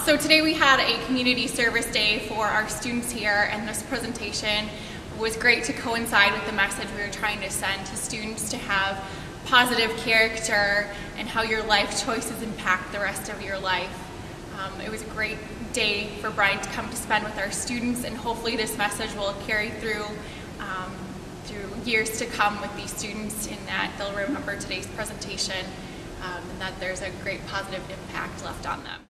So today we had a community service day for our students here, and this presentation was great to coincide with the message we were trying to send to students to have positive character and how your life choices impact the rest of your life. It was a great day for Brian to come to spend with our students, and hopefully this message will carry through years to come with these students, in that they'll remember today's presentation and that there's a great positive impact left on them.